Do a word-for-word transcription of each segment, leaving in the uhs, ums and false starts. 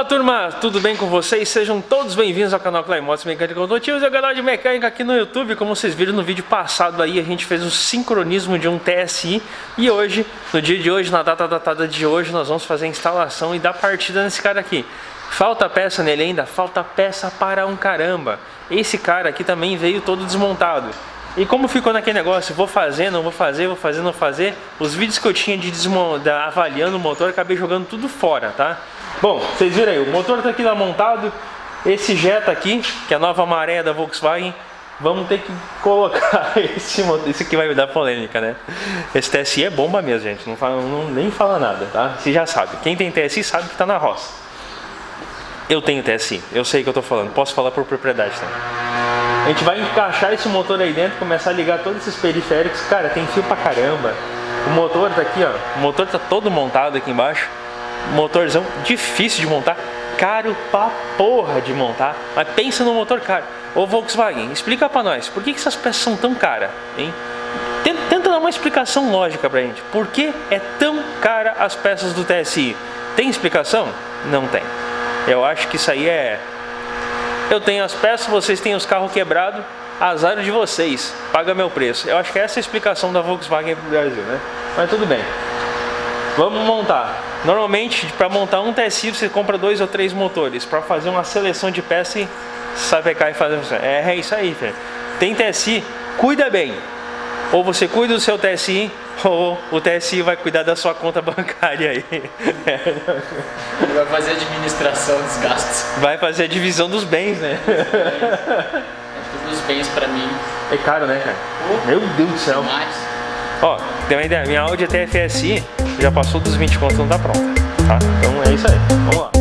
Fala turma, tudo bem com vocês? Sejam todos bem-vindos ao canal Clay Motos Mecânica Automotivos, é o canal de mecânica aqui no YouTube. Como vocês viram no vídeo passado aí, a gente fez um sincronismo de um T S I. E hoje, no dia de hoje, na data datada de hoje, nós vamos fazer a instalação e dar partida nesse cara aqui. Falta peça nele ainda? Falta peça para um caramba. Esse cara aqui também veio todo desmontado. E como ficou naquele negócio, vou fazer, não vou fazer, vou fazer, não fazer, os vídeos que eu tinha de desmontar, avaliando o motor, acabei jogando tudo fora, tá? Bom, vocês viram aí, o motor tá aqui lá montado, esse Jetta aqui, que é a nova maré da Volkswagen, vamos ter que colocar esse motor, isso aqui vai dar polêmica, né? Esse T S I é bomba mesmo, gente, não, fala, não nem fala nada, tá? Você já sabe, quem tem T S I sabe que tá na roça. Eu tenho T S I, eu sei o que eu tô falando, posso falar por propriedade também. A gente vai encaixar esse motor aí dentro, começar a ligar todos esses periféricos. Cara, tem fio pra caramba. O motor tá aqui, ó. O motor tá todo montado aqui embaixo. Motorzão difícil de montar, caro pra porra de montar. Mas pensa no motor caro. Ô Volkswagen, explica pra nós, por que que essas peças são tão caras, hein? Tenta, tenta dar uma explicação lógica pra gente. Por que é tão cara as peças do T S I? Tem explicação? Não tem. Eu acho que isso aí é... Eu tenho as peças, vocês têm os carros quebrados, azar de vocês, paga meu preço. Eu acho que essa é a explicação da Volkswagen pro Brasil, né? Mas tudo bem. Vamos montar. Normalmente, para montar um T S I, você compra dois ou três motores. Para fazer uma seleção de peça e sapecar e fazer... É, é isso aí, filho. Tem T S I, cuida bem. Ou você cuida do seu T S I, ou o T S I vai cuidar da sua conta bancária aí. Ele vai fazer a administração dos gastos. Vai fazer a divisão dos bens, né? É todos os bens pra mim. É caro, né, cara? Oh, meu Deus do céu. Mais. Ó, tem uma ideia, minha Audi T F S I já passou dos vinte contos, não tá pronta, tá? Então é isso aí, vamos lá.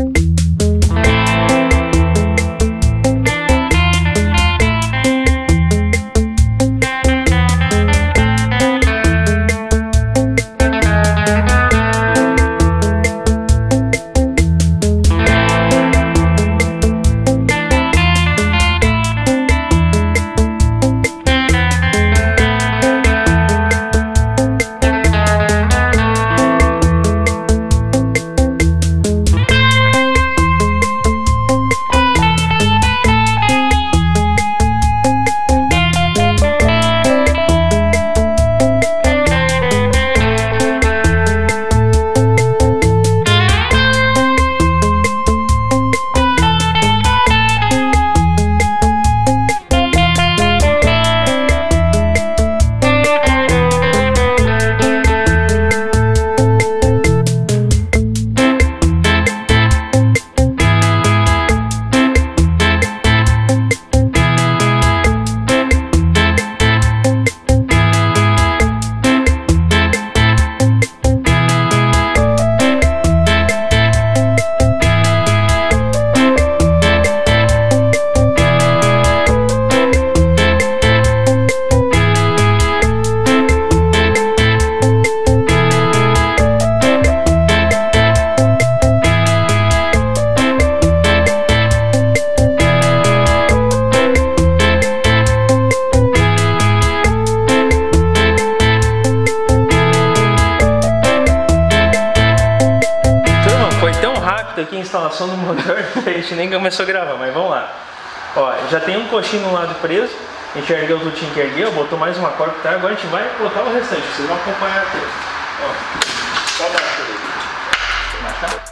Aqui a instalação do motor, a gente nem começou a gravar, mas vamos lá. Ó, já tem um coxinho no lado preso, a gente ergueu o tutinho que ergueu, botou mais uma corda que tá, agora a gente vai botar o restante, vocês vão acompanhar aqui. Ó, só baixo ali. Baixar.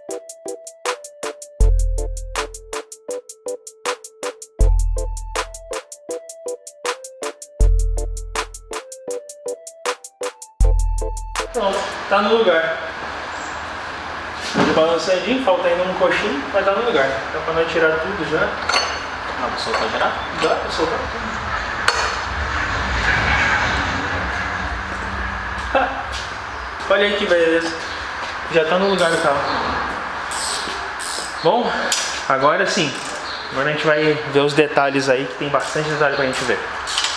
Pronto, tá no lugar. Balançadinho, falta ainda um coxinho, vai dar no lugar. Então pra nós tirar tudo já. Não, vou soltar geral? Dá pra soltar tudo. Olha aí que beleza. Já tá no lugar o carro. Bom, agora sim. Agora a gente vai ver os detalhes aí, que tem bastante detalhe pra gente ver.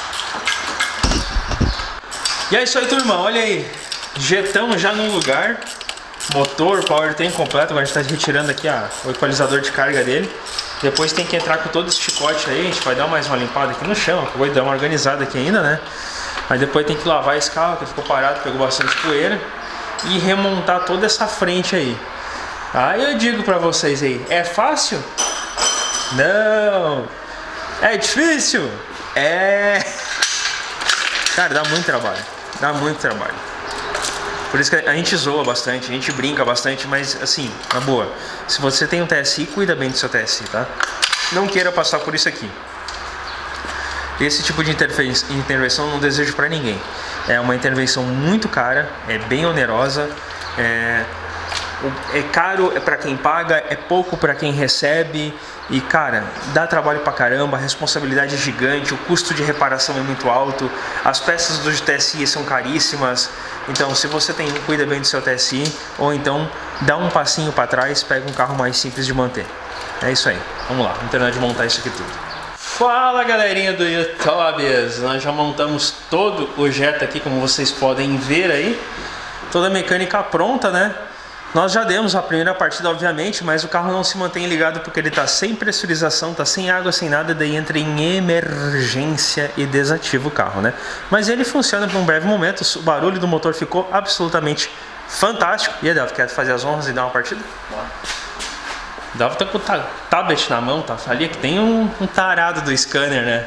E é isso aí, turma. Olha aí. Jetão já no lugar. Motor, power tem completo, agora a gente está retirando aqui a, o equalizador de carga dele. Depois tem que entrar com todo esse chicote aí, a gente vai dar mais uma limpada aqui no chão, vou dar uma organizada aqui ainda, né? Mas depois tem que lavar esse carro, que ficou parado, pegou bastante poeira. E remontar toda essa frente aí. Aí eu digo pra vocês aí, é fácil? Não. É difícil? É. Cara, dá muito trabalho. Dá muito trabalho. Por isso que a gente zoa bastante, a gente brinca bastante, mas assim, na boa, se você tem um T S I, cuida bem do seu T S I, tá? Não queira passar por isso aqui. Esse tipo de intervenção eu não desejo pra ninguém. É uma intervenção muito cara, é bem onerosa, é, é caro pra quem paga, é pouco pra quem recebe. E cara, dá trabalho pra caramba, a responsabilidade é gigante, o custo de reparação é muito alto, as peças do T S I são caríssimas. Então se você tem um, cuida bem do seu T S I, ou então dá um passinho para trás, pega um carro mais simples de manter. É isso aí, vamos lá, vamos terminar de montar isso aqui tudo. Fala galerinha do YouTube, nós já montamos todo o Jetta aqui, como vocês podem ver aí. Toda a mecânica pronta, né? Nós já demos a primeira partida, obviamente, mas o carro não se mantém ligado porque ele está sem pressurização, está sem água, sem nada, daí entra em emergência e desativa o carro, né? Mas ele funciona por um breve momento, o barulho do motor ficou absolutamente fantástico. E aí, Delvio, quer fazer as honras e dar uma partida? O Delvio tá com o tablet na mão, tá? Ali que tem um, um tarado do scanner, né?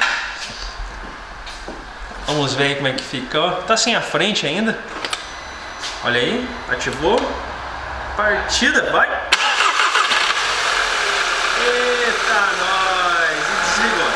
Vamos ver aí como é que fica, ó. Tá sem a frente ainda. Olha aí, ativou. Partida, vai! Eita, nós! E desligou.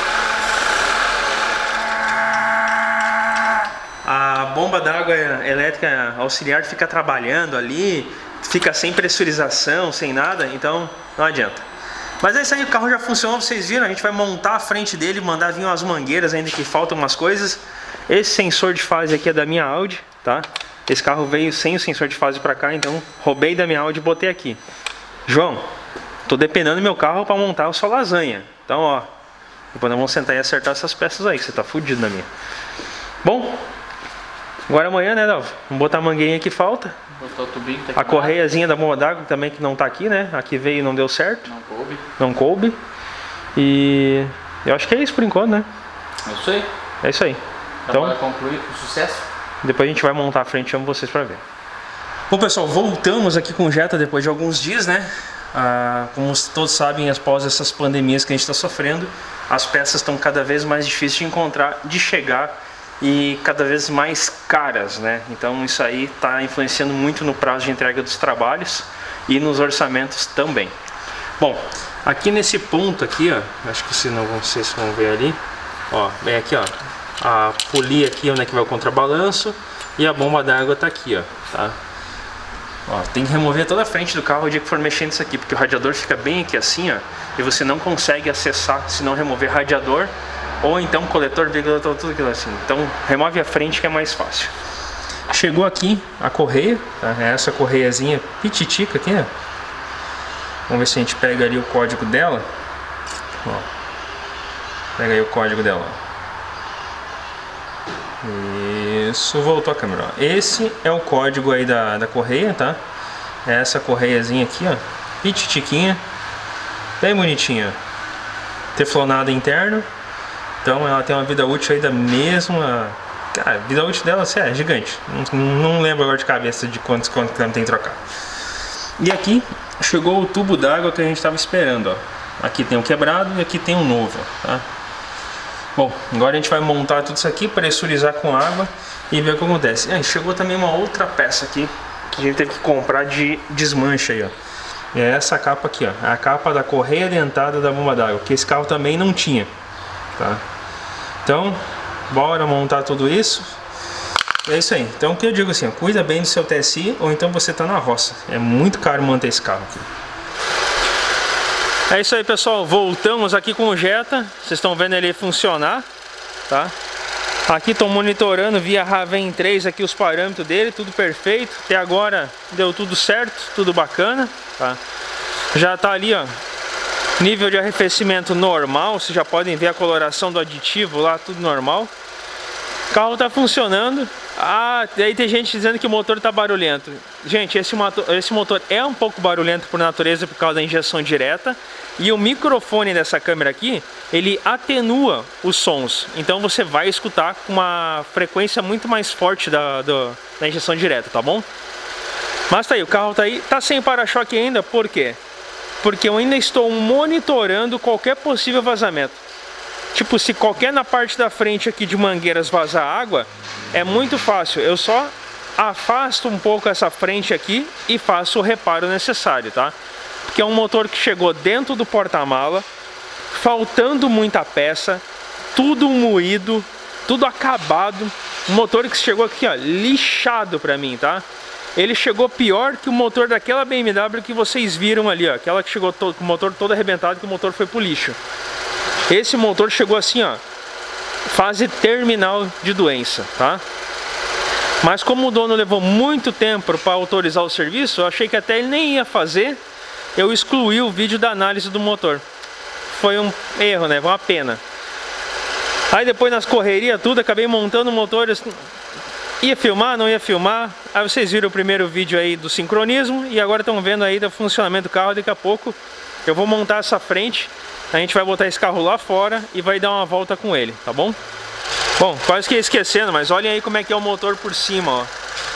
A bomba d'água elétrica auxiliar fica trabalhando ali, fica sem pressurização, sem nada, então não adianta. Mas é isso aí, o carro já funcionou, vocês viram, a gente vai montar a frente dele, mandar vir umas mangueiras ainda que faltam umas coisas. Esse sensor de fase aqui é da minha Audi, tá? Esse carro veio sem o sensor de fase pra cá, então roubei da minha Audi e botei aqui. João, tô dependendo do meu carro pra montar a sua lasanha. Então, ó, depois nós vamos sentar e acertar essas peças aí, que você tá fudido na minha. Bom, agora amanhã, né, Dalvo? Vamos botar a mangueirinha que falta. Botar o tubinho, tá aqui. A correiazinha da bomba d'água também, que não tá aqui, né? Aqui veio e não deu certo. Não coube. Não coube. E eu acho que é isso por enquanto, né? É isso aí. É isso aí. Trabalho Então, concluído com sucesso. Depois a gente vai montar a frente e chamo vocês pra ver. Bom pessoal, voltamos aqui com o Jetta depois de alguns dias, né? Ah, como todos sabem, após essas pandemias que a gente está sofrendo, as peças estão cada vez mais difíceis de encontrar, de chegar e cada vez mais caras, né? Então isso aí está influenciando muito no prazo de entrega dos trabalhos e nos orçamentos também. Bom, aqui nesse ponto aqui, ó, acho que se não vocês vão ver ali, ó, bem aqui, ó. A polia aqui onde é que vai o contrabalanço e a bomba d'água tá aqui, ó, tá? Ó, tem que remover toda a frente do carro o dia que for mexendo isso aqui, porque o radiador fica bem aqui assim, ó, e você não consegue acessar se não remover radiador ou então coletor, ventilador, tudo aquilo assim. Então remove a frente que é mais fácil. Chegou aqui a correia, tá? É essa correiazinha pititica aqui, ó. Vamos ver se a gente pega ali o código dela. Ó, pega aí o código dela, ó. Isso, voltou a câmera, ó. Esse é o código aí da, da correia, tá? É essa correiazinha aqui, ó, pititiquinha, bem bonitinha, teflonada interno. Então ela tem uma vida útil aí da mesma... Cara, a vida útil dela assim, é gigante. Não, não lembro agora de cabeça de quantos quilômetros tem que trocar. E aqui chegou o tubo d'água que a gente estava esperando, ó. Aqui tem um quebrado e aqui tem um novo, tá? Bom, agora a gente vai montar tudo isso aqui, pressurizar com água e ver o que acontece. Ah, chegou também uma outra peça aqui que a gente teve que comprar de desmanche aí, ó. É essa capa aqui, ó, a capa da correia dentada da bomba d'água, que esse carro também não tinha, tá? Então, bora montar tudo isso. É isso aí. Então o que eu digo assim, ó, cuida bem do seu T S I ou então você tá na roça. É muito caro manter esse carro aqui. É isso aí pessoal, voltamos aqui com o Jetta, vocês estão vendo ele funcionar, tá? Aqui estou monitorando via Raven três aqui os parâmetros dele, tudo perfeito, até agora deu tudo certo, tudo bacana, tá? Já tá ali, ó, nível de arrefecimento normal, vocês já podem ver a coloração do aditivo lá, tudo normal. O carro tá funcionando. Ah, daí tem gente dizendo que o motor tá barulhento. Gente, esse motor, esse motor é um pouco barulhento por natureza por causa da injeção direta. E o microfone dessa câmera aqui, ele atenua os sons. Então você vai escutar com uma frequência muito mais forte da, do, da injeção direta, tá bom? Mas tá aí, o carro tá aí, tá sem para-choque ainda, por quê? Porque eu ainda estou monitorando qualquer possível vazamento. Tipo, se qualquer na parte da frente aqui de mangueiras vazar água, é muito fácil, eu só afasto um pouco essa frente aqui e faço o reparo necessário, tá? Porque é um motor que chegou dentro do porta-mala, faltando muita peça, tudo moído, tudo acabado. Um motor que chegou aqui, ó, lixado pra mim, tá? Ele chegou pior que o motor daquela B M W que vocês viram ali, ó. Aquela que chegou todo, com o motor todo arrebentado, que o motor foi pro lixo. Esse motor chegou assim, ó, fase terminal de doença, tá? Mas como o dono levou muito tempo para autorizar o serviço, eu achei que até ele nem ia fazer. Eu excluí o vídeo da análise do motor. Foi um erro, né? Foi uma pena. Aí depois nas correrias tudo, acabei montando o motor. Ia filmar, não ia filmar. Aí vocês viram o primeiro vídeo aí do sincronismo. E agora estão vendo aí do funcionamento do carro. Daqui a pouco eu vou montar essa frente. A gente vai botar esse carro lá fora e vai dar uma volta com ele, tá bom? Bom, quase que ia esquecendo, mas olhem aí como é que é o motor por cima, ó.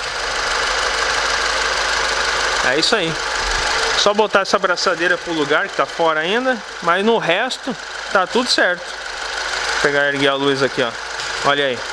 É isso aí. Só botar essa abraçadeira pro lugar que tá fora ainda, mas no resto tá tudo certo. Vou pegar e erguer a luz aqui, ó. Olha aí.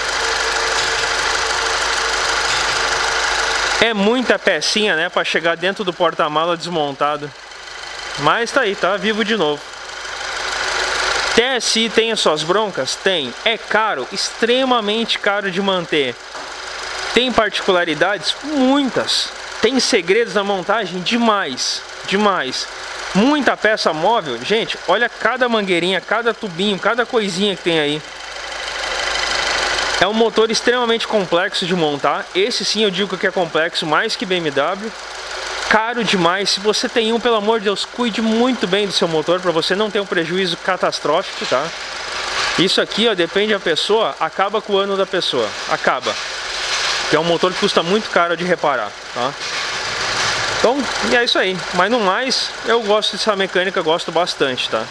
É muita pecinha, né, pra chegar dentro do porta-mala desmontado. Mas tá aí, tá vivo de novo. T S I tem as suas broncas? Tem. É caro, extremamente caro de manter. Tem particularidades? Muitas. Tem segredos na montagem? Demais. Demais. Muita peça móvel. Gente, olha cada mangueirinha, cada tubinho, cada coisinha que tem aí. É um motor extremamente complexo de montar. Esse sim eu digo que é complexo, mais que B M W. Caro demais. Se você tem um, pelo amor de Deus, cuide muito bem do seu motor para você não ter um prejuízo catastrófico, tá? Isso aqui, ó, depende da pessoa, acaba com o ano da pessoa, acaba. Que é um motor que custa muito caro de reparar, tá? Então, e é isso aí. Mas no mais, eu gosto dessa mecânica, gosto bastante, tá?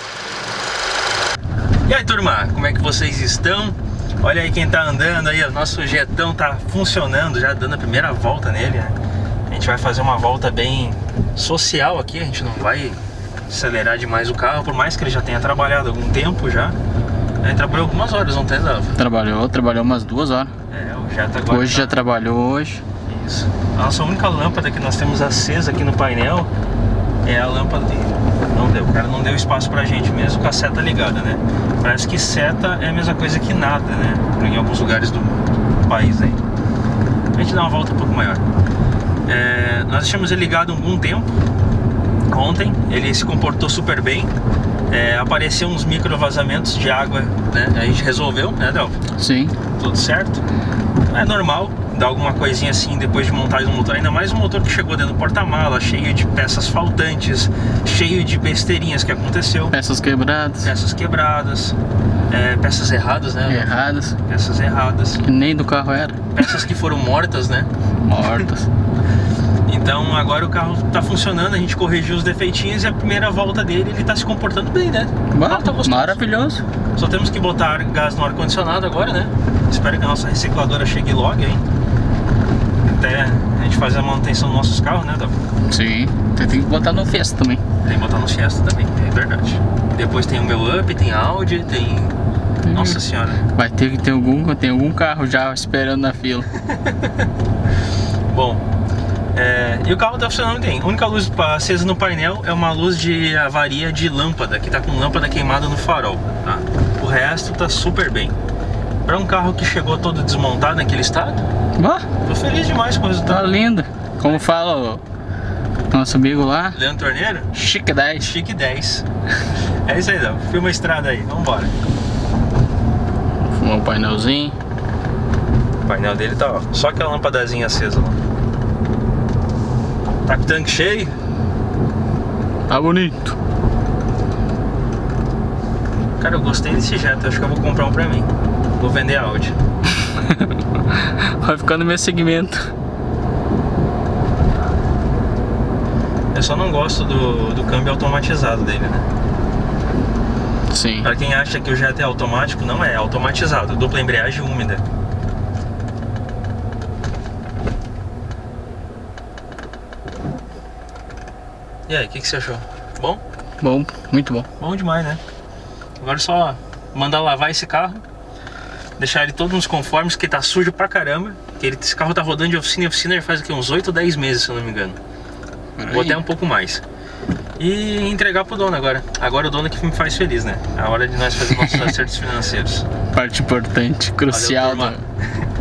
E aí, turma, como é que vocês estão? Olha aí quem tá andando aí, o nosso jetão tá funcionando, já dando a primeira volta nele, né? A gente vai fazer uma volta bem social aqui, a gente não vai acelerar demais o carro, por mais que ele já tenha trabalhado algum tempo já. Ele trabalhou algumas horas, não tem, Dava? Trabalhou, trabalhou umas duas horas. É, o Jetta agora Hoje tá... já trabalhou hoje. Isso. A nossa única lâmpada que nós temos acesa aqui no painel é a lâmpada de... Não deu, o cara não deu espaço pra gente, mesmo com a seta ligada, né? Parece que seta é a mesma coisa que nada, né? Em alguns lugares do país aí. A gente dá uma volta um pouco maior. É, nós deixamos ele ligado há algum tempo. Ontem ele se comportou super bem. É, apareceu uns micro vazamentos de água, né? A gente resolveu, né, Delva? Sim. Tudo certo. É normal dar alguma coisinha assim depois de montagem do motor. Ainda mais um motor que chegou dentro do porta-mala, cheio de peças faltantes, cheio de besteirinhas que aconteceu. Peças quebradas. Peças quebradas. É, peças erradas, né? Erradas. Peças erradas. Que nem do carro era. Peças que foram mortas, né? Mortas. Então agora o carro tá funcionando, a gente corrigiu os defeitinhos e a primeira volta dele ele tá se comportando bem, né? Bah, tá gostoso. Maravilhoso. Só temos que botar gás no ar-condicionado agora, né? Espero que a nossa recicladora chegue logo aí. Até a gente fazer a manutenção dos nossos carros, né, Davi? Sim, tem que botar no Fiesta também. Tem que botar no Fiesta também, é verdade. Depois tem o meu Up, tem a Audi, tem... Hum. Nossa senhora. Vai ter que ter algum, tem algum carro já esperando na fila. Bom, é, e o carro tá funcionando bem. A única luz acesa no painel é uma luz de avaria de lâmpada, que tá com lâmpada queimada no farol, tá? O resto tá super bem. Para um carro que chegou todo desmontado naquele estado, Bah, tô feliz demais com o resultado. tá lindo. Como fala o nosso amigo lá, Leandro Torneiro? Chique dez. Chique dez. É isso aí, não. Filma a estrada aí, vambora. Fumar um painelzinho. O painel dele tá, ó, só aquela lâmpadazinha acesa lá. Tá com o tanque cheio? Tá bonito. Cara, eu gostei desse Jetta, acho que eu vou comprar um pra mim. Vou vender a Audi. Vai ficar no meu segmento. Eu só não gosto do, do câmbio automatizado dele, né? Sim. Pra quem acha que o Jetta é automático, não é, é automatizado, dupla embreagem úmida. E aí, o que, que você achou? Bom? Bom, muito bom. Bom demais, né? Agora é só mandar lavar esse carro, deixar ele todo nos conformes, que tá sujo pra caramba. Que ele, esse carro tá rodando de oficina em oficina já faz aqui uns oito ou dez meses, se eu não me engano. Ou até um pouco mais. E entregar pro dono agora. Agora o dono que me faz feliz, né? A hora de nós fazer nossos acertos financeiros. Parte importante, crucial. Valeu, turma.